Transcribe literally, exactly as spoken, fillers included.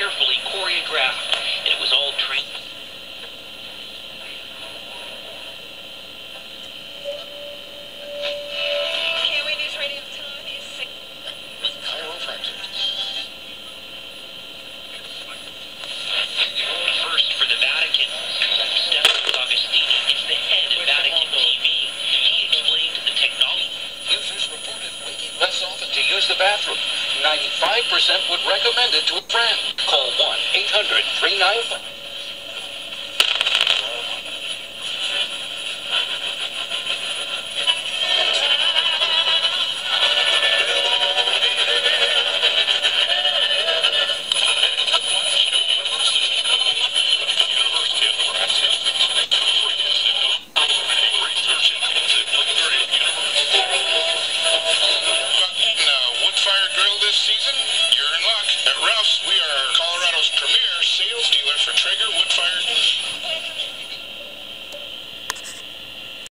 carefully choreographed, and it was all trained. K O A News Radio time is six. With chiropractic. First for the Vatican, Stefano Agostini is the head of Vatican T V. He explained the technology. Users reported waking less often to use the bathroom. ninety-five percent would recommend it to a friend. Call one eight hundred three nine five.